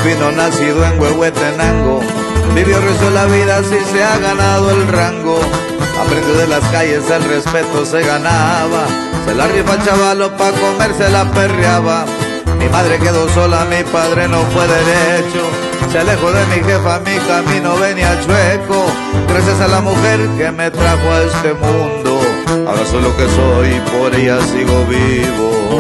vino nacido en Huehuetenango, vivió recio la vida, así se ha ganado el rango. Aprendió de las calles, el respeto se ganaba, se la rifa el chavalo pa' comer, se la perreaba. Mi madre quedó sola, mi padre no fue derecho, se alejó de mi jefa, mi camino venía chueco. Gracias a la mujer que me trajo a este mundo, ahora soy lo que soy, por ella sigo vivo.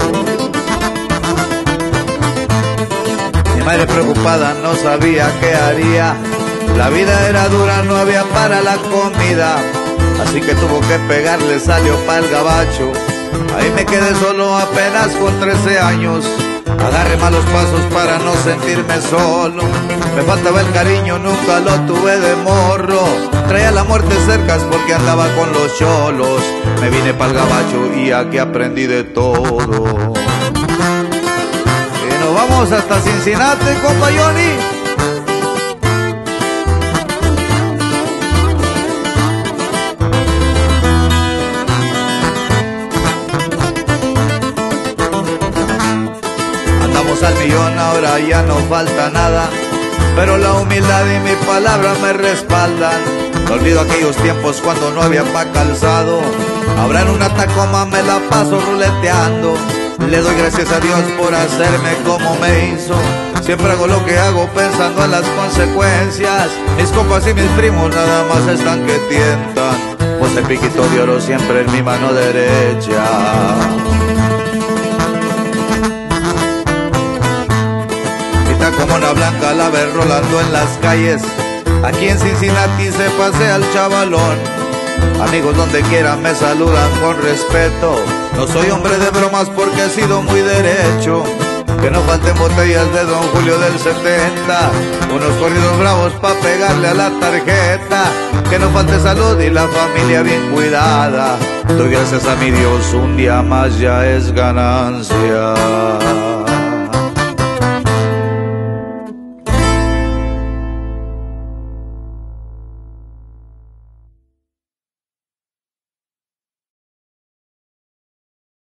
Mi madre preocupada no sabía qué haría, la vida era dura, no había para la comida, así que tuvo que pegarle, salió pa'l gabacho. Ahí me quedé solo apenas con 13 años, agarré malos pasos para no sentirme solo. Me faltaba el cariño, nunca lo tuve de morro, traía la muerte cerca porque andaba con los cholos. Me vine pa'l gabacho y aquí aprendí de todo. Y nos vamos hasta Cincinnati, compa Johnny. Al millón, ahora ya no falta nada, pero la humildad y mi palabra me respaldan. No olvido aquellos tiempos cuando no había pa' calzado, ahora en una Tacoma me la paso ruleteando. Le doy gracias a Dios por hacerme como me hizo, siempre hago lo que hago pensando en las consecuencias. Mis compas y mis primos nada más están que tientan, pues el piquito de oro siempre en mi mano derecha. Como una blanca la ve rolando en las calles, aquí en Cincinnati se pasea el chavalón. Amigos donde quiera me saludan con respeto, no soy hombre de bromas porque he sido muy derecho. Que no falten botellas de Don Julio del 70, unos corridos bravos pa' pegarle a la tarjeta. Que no falte salud y la familia bien cuidada, doy gracias a mi Dios, un día más ya es ganancia.